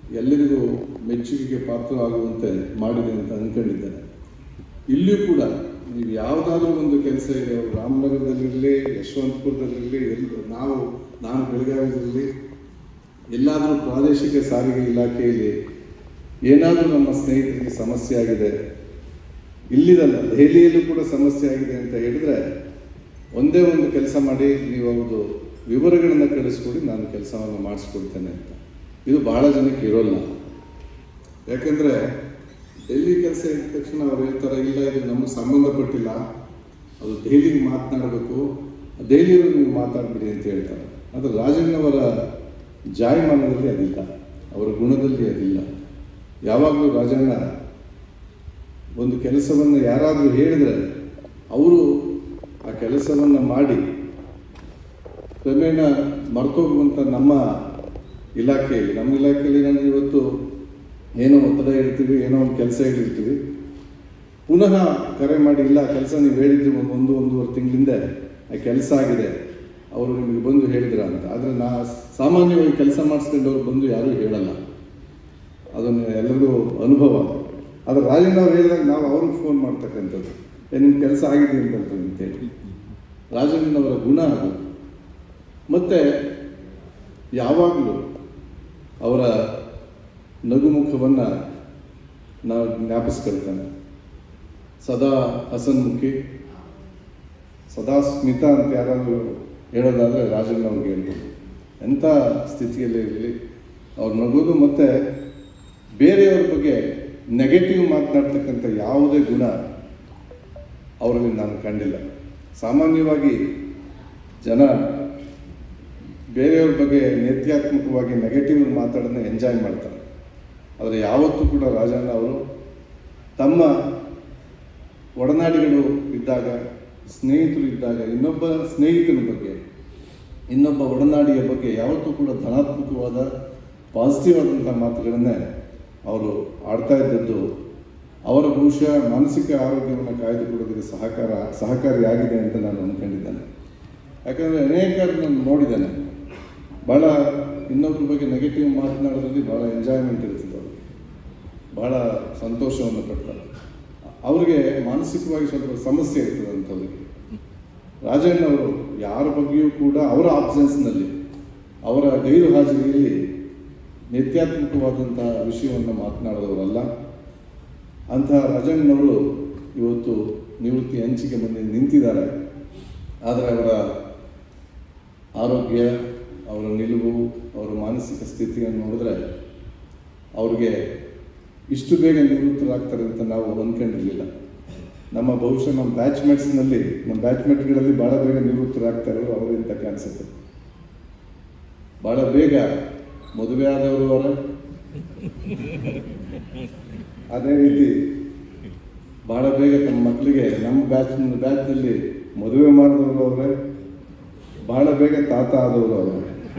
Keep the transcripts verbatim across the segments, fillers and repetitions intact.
ಎಲ್ಲರಿಗೂ ಮೆಚ್ಚುಗೆಗೆ ಪಾತ್ರವಾಗುವಂತೆ ಮಾಡಿದೆ ಅಂತ ಅಂದ್ಕೊಂಡಿದ್ದೇನೆ. ಇಲ್ಲಿಯೂ ಕೂಡ ನೀವು ಯಾವುದಾದ್ರೂ ಒಂದು ಕೆಲಸ ಇದೆ, ರಾಮನಗರದಲ್ಲಿರಲಿ, ಯಶವಂತಪುರದಲ್ಲಿರಲಿ, ಎಲ್ಲಿ ನಾವು ನಾನು ಬೆಳಗಾವಿಯಲ್ಲಿ ಎಲ್ಲಾದರೂ ಪ್ರಾದೇಶಿಕ ಸಾರಿಗೆ ಇಲಾಖೆಯಲ್ಲಿ ಏನಾದರೂ ನಮ್ಮ ಸ್ನೇಹಿತರಿಗೆ ಸಮಸ್ಯೆ ಆಗಿದೆ, ಇಲ್ಲಿದಲ್ಲ ದೆಹಲಿಯಲ್ಲೂ ಕೂಡ ಸಮಸ್ಯೆ ಆಗಿದೆ ಅಂತ ಹೇಳಿದರೆ ಒಂದೇ ಒಂದು ಕೆಲಸ ಮಾಡಿ, ನೀವು ಅವ್ರದ್ದು ವಿವರಗಳನ್ನು ಕಳಿಸ್ಕೊಡಿ, ನಾನು ಕೆಲಸವನ್ನು ಮಾಡಿಸ್ಕೊಡ್ತೇನೆ ಅಂತ. ಇದು ಬಹಳ ಜನಕ್ಕೆ ಇರೋಲ್ಲ. ಯಾಕೆಂದರೆ ಡೆಲ್ಲಿ ಕೆಲಸ ಇದ್ದ ತಕ್ಷಣ ಅವ್ರು ಹೇಳ್ತಾರೆ, ಇಲ್ಲ ಇದು ನಮಗೆ ಸಂಬಂಧಪಟ್ಟಿಲ್ಲ, ಅದು ದೆಹಲಿಗೆ ಮಾತನಾಡಬೇಕು, ದೆಹಲಿಯವರು ನೀವು ಮಾತಾಡ್ಬಿಡಿ ಅಂತ ಹೇಳ್ತಾರೆ. ಆದರೆ ರಾಜಣ್ಣವರ ಜಾಯಮಾನದಲ್ಲಿ ಅದಿಲ್ಲ, ಅವರ ಗುಣದಲ್ಲಿ ಅದಿಲ್ಲ. ಯಾವಾಗಲೂ ರಾಜಣ್ಣ ಒಂದು ಕೆಲಸವನ್ನು ಯಾರಾದರೂ ಹೇಳಿದರೆ ಅವರು ಆ ಕೆಲಸವನ್ನು ಮಾಡಿ ಕ್ರಮೇಣ ಮರ್ತೋಗುವಂಥ ನಮ್ಮ ಇಲಾಖೆಯಲ್ಲಿ ನಮ್ಮ ಇಲಾಖೆಯಲ್ಲಿ ನಾನು ಇವತ್ತು ಏನೋ ಒತ್ತಡ ಹೇಳ್ತೀವಿ, ಏನೋ ಒಂದು ಕೆಲಸ ಹೇಳಿರ್ತೀವಿ, ಪುನಃ ಕರೆ ಮಾಡಿ ಇಲ್ಲ ಕೆಲಸ ನೀವು ಹೇಳಿದ್ರಿ ಒಂದು ಒಂದು ಒಂದೂವರೆ ತಿಂಗಳಿಂದ ಆ ಕೆಲಸ ಆಗಿದೆ, ಅವರು ನಿಮಗೆ ಬಂದು ಹೇಳಿದ್ರ ಅಂತ. ಆದರೆ ನಾ ಸಾಮಾನ್ಯವಾಗಿ ಕೆಲಸ ಮಾಡಿಸ್ಕೊಂಡವ್ರು ಬಂದು ಯಾರೂ ಹೇಳಲ್ಲ, ಅದನ್ನು ಎಲ್ಲರಿಗೂ ಅನುಭವ. ಆದರೆ ರಾಜಣ್ಣ ಅವ್ರು ಹೇಳಿದಾಗ ನಾವು ಅವ್ರಿಗೆ ಫೋನ್ ಮಾಡ್ತಕ್ಕಂಥದ್ದು, ಏ ನಿಮ್ಮ ಕೆಲಸ ಆಗಿದೆ ಅಂತಂತ ಅಂತೇಳಿ. ರಾಜಣ್ಣನವರ ಗುಣ ಅದು. ಮತ್ತು ಯಾವಾಗಲೂ ಅವರ ನಗುಮುಖವನ್ನು ನಾವು ಜ್ಞಾಪಿಸ್ಕೊಳ್ತಾನೆ. ಸದಾ ಹಸನ್ಮುಖಿ, ಸದಾ ಸ್ಮಿತ ಅಂತ ಯಾರಾದರೂ ಹೇಳೋದಾದರೆ ರಾಜಣ್ಣ ಅವ್ರಿಗೆ ಹೇಳ್ಬೋದು. ಎಂಥ ಸ್ಥಿತಿಯಲ್ಲಿ ಇರಲಿ ಅವ್ರು ನಗೋದು, ಮತ್ತು ಬೇರೆಯವ್ರ ಬಗ್ಗೆ ನೆಗೆಟಿವ್ ಮಾತನಾಡ್ತಕ್ಕಂಥ ಯಾವುದೇ ಗುಣ ಅವರಲ್ಲಿ ನಾನು ಕಂಡಿಲ್ಲ. ಸಾಮಾನ್ಯವಾಗಿ ಜನ ಬೇರೆಯವ್ರ ಬಗ್ಗೆ ನೇತ್ಯಾತ್ಮಕವಾಗಿ ನೆಗೆಟಿವ್ ಮಾತಾಡೋದನ್ನ ಎಂಜಾಯ್ ಮಾಡ್ತಾರೆ. ಆದರೆ ಯಾವತ್ತೂ ಕೂಡ ರಾಜಣ್ಣ ಅವರು ತಮ್ಮ ಒಡನಾಡಿಗಳು ಇದ್ದಾಗ, ಸ್ನೇಹಿತರು ಇದ್ದಾಗ, ಇನ್ನೊಬ್ಬ ಸ್ನೇಹಿತನ ಬಗ್ಗೆ, ಇನ್ನೊಬ್ಬ ಒಡನಾಡಿಯ ಬಗ್ಗೆ ಯಾವತ್ತೂ ಕೂಡ ಧನಾತ್ಮಕವಾದ ಪಾಸಿಟಿವ್ ಆದಂಥ ಮಾತುಗಳನ್ನೇ ಅವರು ಆಡ್ತಾ ಇದ್ದದ್ದು ಅವರ ಬಹುಶಃ ಮಾನಸಿಕ ಆರೋಗ್ಯವನ್ನು ಕಾಯ್ದುಕೊಳ್ಳೋದಕ್ಕೆ ಸಹಕಾರ ಸಹಕಾರಿಯಾಗಿದೆ ಅಂತ ನಾನು ಅಂದ್ಕೊಂಡಿದ್ದೇನೆ. ಯಾಕಂದರೆ ಅನೇಕರು ನಾನು ನೋಡಿದ್ದೇನೆ, ಭಾಳ ಇನ್ನೊಬ್ಬರ ಬಗ್ಗೆ ನೆಗೆಟಿವ್ ಮಾತನಾಡೋದ್ರಲ್ಲಿ ಭಾಳ ಎಂಜಾಯ್ಮೆಂಟ್ ಇರ್ತದೆ, ಅವರು ಭಾಳ ಸಂತೋಷವನ್ನು ಪಡ್ತಾರೆ. ಅವ್ರಿಗೆ ಮಾನಸಿಕವಾಗಿ ಸ್ವಲ್ಪ ಸಮಸ್ಯೆ ಇರ್ತದೆ ಅಂಥವ್ರಿಗೆ. ರಾಜಣ್ಣವರು ಯಾರ ಬಗ್ಗೆಯೂ ಕೂಡ ಅವರ ಆಬ್ಸೆನ್ಸ್ನಲ್ಲಿ, ಅವರ ಗೈರು ಹಾಜರಿಯಲ್ಲಿ ನಿತ್ಯಾತ್ಮಕವಾದಂಥ ವಿಷಯವನ್ನು ಮಾತನಾಡೋದವರಲ್ಲ. ಅಂತಹ ರಾಜಣ್ಣನವರು ಇವತ್ತು ನಿವೃತ್ತಿ ಹಂಚಿಕೆ ಬಂದು ನಿಂತಿದ್ದಾರೆ. ಆದರೆ ಅವರ ಆರೋಗ್ಯ, ಅವರ ನಿಲುವು, ಅವರ ಮಾನಸಿಕ ಸ್ಥಿತಿಯನ್ನು ನೋಡಿದ್ರೆ ಅವ್ರಿಗೆ ಇಷ್ಟು ಬೇಗ ನಿವೃತ್ತರಾಗ್ತಾರೆ ಅಂತ ನಾವು ಅಂದ್ಕೊಂಡಿರಲಿಲ್ಲ. ನಮ್ಮ ಬಹುಶಃ ನಮ್ಮ ಬ್ಯಾಚ್ಮೇಟ್ಸ್ನಲ್ಲಿ ನಮ್ಮ ಬ್ಯಾಚ್ಮೇಟ್ಗಳಲ್ಲಿ ಭಾಳ ಬೇಗ ನಿವೃತ್ತರಾಗ್ತಾರೆ ಅವರು ಅಂತ ಕಾಣಿಸುತ್ತೆ. ಭಾಳ ಬೇಗ ಮದುವೆ ಆದವರು ಅವರ, ಅದೇ ರೀತಿ ಭಾಳ ಬೇಗ ತಮ್ಮ ಮಕ್ಕಳಿಗೆ ನಮ್ಮ ಬ್ಯಾಚ್ ಬ್ಯಾಚ್ನಲ್ಲಿ ಮದುವೆ ಮಾಡಿದವರು ಅವರೇ, ಭಾಳ ಬೇಗ ತಾತ ಆದವರು ಅವರು.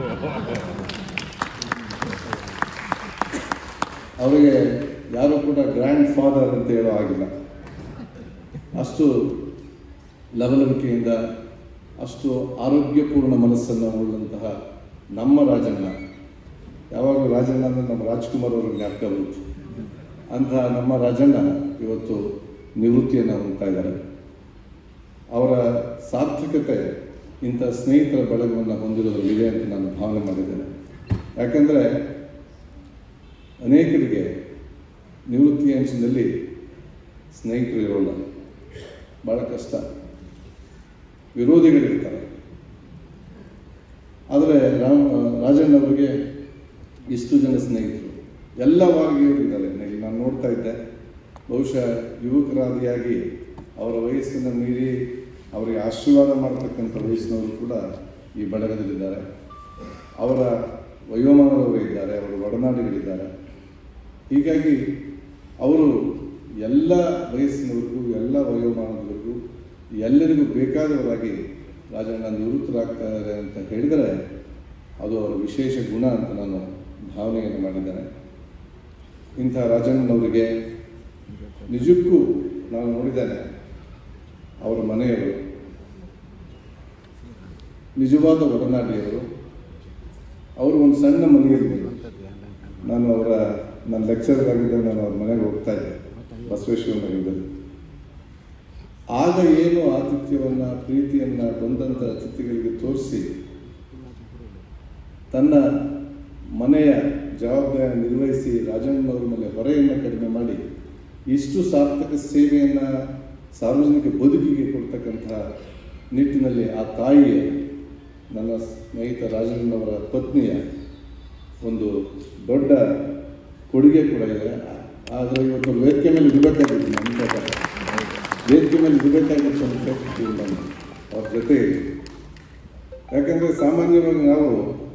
ಅವರಿಗೆ ಯಾರು ಕೂಡ ಗ್ರ್ಯಾಂಡ್ ಫಾದರ್ ಅಂತ ಹೇಳೋ ಆಗಿಲ್ಲ. ಅಷ್ಟು ಲವಲವಿಕೆಯಿಂದ, ಅಷ್ಟು ಆರೋಗ್ಯಪೂರ್ಣ ಮನಸ್ಸನ್ನು ಉಳ್ಳಂತಹ ನಮ್ಮ ರಾಜಣ್ಣ, ಯಾವಾಗಲೂ ರಾಜಣ್ಣ ಅಂದರೆ ನಮ್ಮ ರಾಜ್ಕುಮಾರ್ ಅವರು ಜ್ಞಾಪಕ ಬಂತು. ಅಂತಹ ನಮ್ಮ ರಾಜಣ್ಣ ಇವತ್ತು ನಿವೃತ್ತಿಯನ್ನು ಹೊಂದ್ತಾ ಇದ್ದಾರೆ. ಅವರ ಸಾರ್ಥಕತೆ ಇಂಥ ಸ್ನೇಹಿತರ ಬಳಗವನ್ನು ಹೊಂದಿರೋದ್ರಲ್ಲಿದೆ ಅಂತ ನಾನು ಭಾವನೆ ಮಾಡಿದ್ದೇನೆ. ಯಾಕೆಂದರೆ ಅನೇಕರಿಗೆ ನಿವೃತ್ತಿ ಅಂಚಿನಲ್ಲಿ ಸ್ನೇಹಿತರು ಇರೋಲ್ಲ, ಭಾಳ ಕಷ್ಟ, ವಿರೋಧಿಗಳಿರ್ತಾರೆ. ಆದರೆ ರಾಮ್ ರಾಜಣ್ಣವರಿಗೆ ಇಷ್ಟು ಜನ ಸ್ನೇಹಿತರು, ಎಲ್ಲ ವರ್ಗೀಯರಿದ್ದಾರೆ. ನಾನು ನೋಡ್ತಾ ಇದ್ದೆ, ಬಹುಶಃ ಯುವಕರಾದಿಯಾಗಿ ಅವರ ವಯಸ್ಸನ್ನು ಮೀರಿ ಅವರಿಗೆ ಆಶೀರ್ವಾದ ಮಾಡತಕ್ಕಂಥ ವಯಸ್ಸಿನವರು ಕೂಡ ಈ ಬಳಗದಲ್ಲಿದ್ದಾರೆ. ಅವರ ವಯೋಮಾನದವರು ಇದ್ದಾರೆ, ಅವರ ಒಡನಾಡಿಗಳಿದ್ದಾರೆ. ಹೀಗಾಗಿ ಅವರು ಎಲ್ಲ ವಯಸ್ಸಿನವರಿಗೂ, ಎಲ್ಲ ವಯೋಮಾನದವರಿಗೂ, ಎಲ್ಲರಿಗೂ ಬೇಕಾದವರಾಗಿ ರಾಜಣ್ಣ ನಿವೃತ್ತರಾಗ್ತಾ ಇದ್ದಾರೆ ಅಂತ ಹೇಳಿದರೆ ಅದು ಅವರ ವಿಶೇಷ ಗುಣ ಅಂತ ನಾನು ಭಾವನೆಯನ್ನು ಮಾಡಿದ್ದೇನೆ. ಇಂಥ ರಾಜಣ್ಣನವರಿಗೆ ನಿಜಕ್ಕೂ ನಾನು ನೋಡಿದ್ದೇನೆ, ಅವರ ಮನೆಯವರು ನಿಜವಾದ ಒಡನಾಡಿಯವರು. ಅವರು ಒಂದು ಸಣ್ಣ ಮನೆಯಲ್ಲಿ ನಾನು ಅವರ ನನ್ನ ಲೆಕ್ಚರರ್ ಆಗಿದ್ದಾಗ ನಾನು ಅವ್ರ ಮನೆಗೆ ಹೋಗ್ತಾ ಇದ್ದೆ ಬಸವೇಶ್ವರ ನಗರದಲ್ಲಿ. ಆಗ ಏನು ಆತಿಥ್ಯವನ್ನು ಪ್ರೀತಿಯನ್ನು ಬಂದಂಥ ಅತಿಥಿಗಳಿಗೆ ತೋರಿಸಿ ತನ್ನ ಮನೆಯ ಜವಾಬ್ದಾರಿಯನ್ನು ನಿರ್ವಹಿಸಿ ರಾಜಣ್ಣನವ್ರ ಮೇಲೆ ಹೊರೆಯನ್ನು ಕಡಿಮೆ ಮಾಡಿ ಇಷ್ಟು ಸಾರ್ಥಕ ಸೇವೆಯನ್ನು ಸಾರ್ವಜನಿಕ ಬದುಕಿಗೆ ಕೊಡ್ತಕ್ಕಂತಹ ನಿಟ್ಟಿನಲ್ಲಿ ಆ ತಾಯಿಯ ನನ್ನ ಸ್ನೇಹಿತ ರಾಜಣ್ಣನವರ ಪತ್ನಿಯ ಒಂದು ದೊಡ್ಡ ಕೊಡುಗೆ ಕೂಡ ಇದೆ. ಆದರೆ ಇವತ್ತು ವೇದಿಕೆ ಮೇಲೆ ಇರಬೇಕಾಗಿತ್ತು, ನನ್ನ ಪ್ರಕಾರ ವೇದಿಕೆ ಮೇಲೆ ಇರಬೇಕಾಗಿತ್ತು ಅಂತ ಹೇಳ್ತೀನಿ ನಾನು ಅವ್ರ ಜೊತೆ. ಯಾಕಂದರೆ ಸಾಮಾನ್ಯವಾಗಿ ನಾವು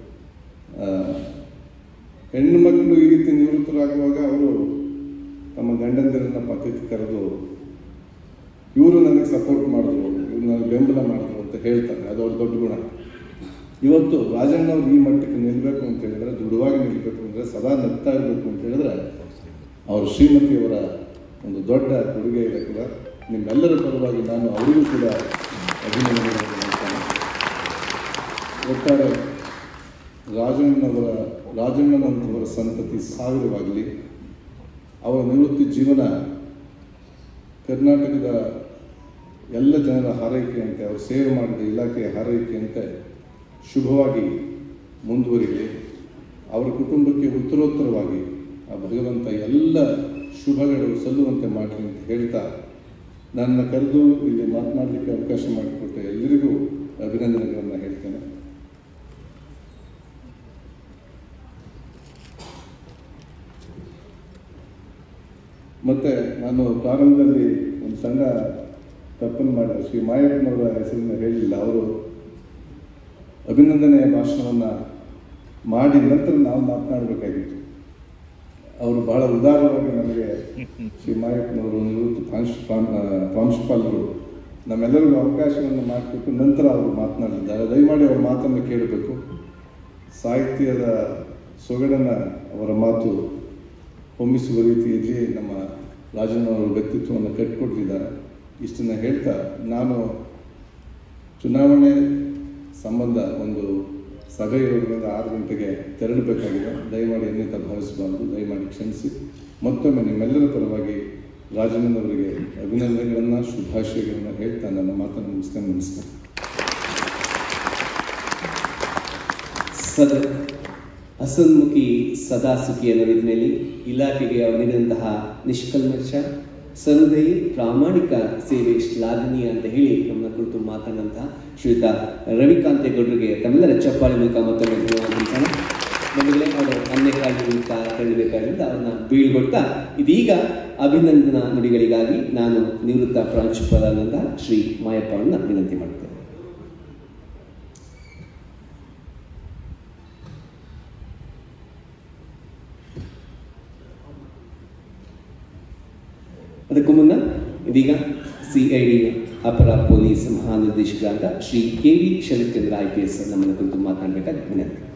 ಹೆಣ್ಣು ಮಕ್ಕಳು ಈ ರೀತಿ ನಿವೃತ್ತರಾಗುವಾಗ ಅವರು ತಮ್ಮ ಗಂಡಂದಿರನ್ನ ಪಕ್ಕಕ್ಕೆ ಕರೆದು ಇವರು ನನಗೆ ಸಪೋರ್ಟ್ ಮಾಡಿದ್ರು, ಇವ್ರು ನನಗೆ ಬೆಂಬಲ ಮಾಡಿದ್ರು ಅಂತ ಹೇಳ್ತಾರೆ. ಅದು ಅವ್ರ ದೊಡ್ಡ ಗುಣ. ಇವತ್ತು ರಾಜಣ್ಣವ್ರು ಈ ಮಟ್ಟಕ್ಕೆ ನಿಲ್ಲಬೇಕು ಅಂತ ಹೇಳಿದ್ರೆ, ದೃಢವಾಗಿ ನಿಲ್ಲಬೇಕು ಅಂದರೆ, ಸದಾ ನಗ್ತಾ ಇರಬೇಕು ಅಂತ ಹೇಳಿದ್ರೆ ಅವ್ರ ಶ್ರೀಮತಿಯವರ ಒಂದು ದೊಡ್ಡ ಕೊಡುಗೆ ಇದೆ ಕೂಡ. ನಿಮ್ಮೆಲ್ಲರ ಪರವಾಗಿ ನಾನು ಅವರಿಗೂ ಕೂಡ ಅಭಿನಂದನೆಗಳನ್ನು ಮಾಡ್ತೇನೆ. ಒಟ್ಟಾರೆ ರಾಜಣ್ಣನವರ ರಾಜಣ್ಣನಂತವರ ಸಂತತಿ ಸಾವಿರವಾಗಲಿ. ಅವರ ನಿವೃತ್ತಿ ಜೀವನ ಕರ್ನಾಟಕದ ಎಲ್ಲ ಜನರ ಹಾರೈಕೆಯಂತೆ, ಅವರು ಸೇವೆ ಮಾಡಿದ ಇಲಾಖೆಯ ಹಾರೈಕೆಯಂತೆ ಶುಭವಾಗಿ ಮುಂದುವರಿಯಲಿ. ಅವರ ಕುಟುಂಬಕ್ಕೆ ಉತ್ತರೋತ್ತರವಾಗಿ ಆ ಭಗವಂತ ಎಲ್ಲ ಶುಭಗಳು ಸಲ್ಲುವಂತೆ ಮಾಡಲಿ ಅಂತ ಹೇಳ್ತಾ, ನನ್ನ ಕರೆದು ಇಲ್ಲಿ ಮಾತನಾಡಲಿಕ್ಕೆ ಅವಕಾಶ ಮಾಡಿಕೊಟ್ಟ ಎಲ್ಲರಿಗೂ ಅಭಿನಂದನೆಗಳನ್ನು ಹೇಳ್ತೇನೆ. ಮತ್ತು ನಾನು ಪ್ರಾರಂಭದಲ್ಲಿ ಒಂದು ಸಣ್ಣ ತಪ್ಪನ್ನು ಮಾಡಿದೆ, ಶ್ರೀ ಮಾಯಪ್ಪನವರ ಹೆಸರನ್ನು ಹೇಳಿಲ್ಲ. ಅವರು ಅಭಿನಂದನೆಯ ಭಾಷಣವನ್ನು ಮಾಡಿ ನಂತರ ನಾವು ಮಾತನಾಡಬೇಕಾಗಿತ್ತು. ಅವರು ಬಹಳ ಉದಾರವಾಗಿ ನಮಗೆ ಶ್ರೀ ಮಾಯಪ್ಪನವರು ನಿವೃತ್ತ ಪ್ರಾಂಶ್ ಪ್ರಾಂಶುಪಾಲರು ನಮ್ಮೆಲ್ಲರಿಗೂ ಅವಕಾಶವನ್ನು ಮಾಡಿಕೊಟ್ಟು ನಂತರ ಅವರು ಮಾತನಾಡಿದ್ದಾರೆ. ದಯಮಾಡಿ ಅವರ ಮಾತನ್ನು ಕೇಳಬೇಕು. ಸಾಹಿತ್ಯದ ಸೊಗಡನ್ನು ಅವರ ಮಾತು ಹೊಮ್ಮಿಸುವ ರೀತಿಯಲ್ಲಿ ನಮ್ಮ ರಾಜಣ್ಣವರ ವ್ಯಕ್ತಿತ್ವವನ್ನು ಕಟ್ಟಿಕೊಟ್ಟಿದ್ದಾರೆ. ಇಷ್ಟನ್ನು ಹೇಳ್ತಾ, ನಾನು ಚುನಾವಣೆ ಸಂಬಂಧ ಒಂದು ಸಭೆ ಇರೋದ್ರಿಂದ ಆರು ಗಂಟೆಗೆ ತೆರಳಬೇಕಾಗಿದೆ. ದಯಮಾಡಿ ಅನ್ಯತಾ ಭಾವಿಸಬಾರದು, ದಯಮಾಡಿ ಕ್ಷಮಿಸಿ. ಮತ್ತೊಮ್ಮೆ ನಿಮ್ಮೆಲ್ಲರ ಪರವಾಗಿ ರಾಜಣ್ಣನವರಿಗೆ ಅಭಿನಂದನೆಗಳನ್ನು, ಶುಭಾಶಯಗಳನ್ನು ಹೇಳ್ತಾ ನನ್ನ ಮಾತನ್ನು ಮುಗಿಸ್ತೇನೆ. ನಮಸ್ಕಾರ. ಸದ ಹಸನ್ಮುಖಿ ಸದಾ ಸುಖಿ ಅನ್ನೋ ನಿಟ್ಟಿನಲ್ಲಿ ಇಲಾಖೆಗೆ ಅವರು ನೀಡಿದಂತಹ ನಿಷ್ಕಲ್ಮಶ, ಸಹೃದಯಿ, ಪ್ರಾಮಾಣಿಕ ಸೇವೆ ಶ್ಲಾಘನೀಯ ಅಂತ ಹೇಳಿ ನಮ್ಮ ಕುರಿತು ಮಾತನಾಡಿದಂತಹ ಶ್ರೀಯುತ ರವಿಕಾಂತೇಗೌಡರಿಗೆ ತಮ್ಮೆಲ್ಲರ ಚಪ್ಪಾಳೆ ಮೂಲಕ ಮತ್ತೊಮ್ಮೆ ಧನ್ಯವಾದ. ನಮಗೆ ಅವರು ಅನ್ಯಕ್ಕಾಗಿ ಕರೀಬೇಕಾದ್ರಿಂದ ಅವ್ರನ್ನ ಬೀಳ್ಕೊಡ್ತಾ, ಇದೀಗ ಅಭಿನಂದನಾ ನುಡಿಗಳಿಗಾಗಿ ನಾನು ನಿವೃತ್ತ ಪ್ರಾಂಶುಪಾಲರಾದಂತಹ ಶ್ರೀ ಮಾಯಪ್ಪ ಅವರನ್ನ ವಿನಂತಿ ಮಾಡ್ತೇನೆ. ಅದಕ್ಕೂ ಮುನ್ನ ಇದೀಗ ಸಿ ಐ ಡಿ ಅಪರ ಪೊಲೀಸ್ ಮಹಾನಿರ್ದೇಶಕರಾದ Shri K V Sharathchandra I P S ನಮ್ಮನ್ನು ಕುರಿತು ಮಾತನಾಡಬೇಕಾಗಿ ವಿನಂತಿ.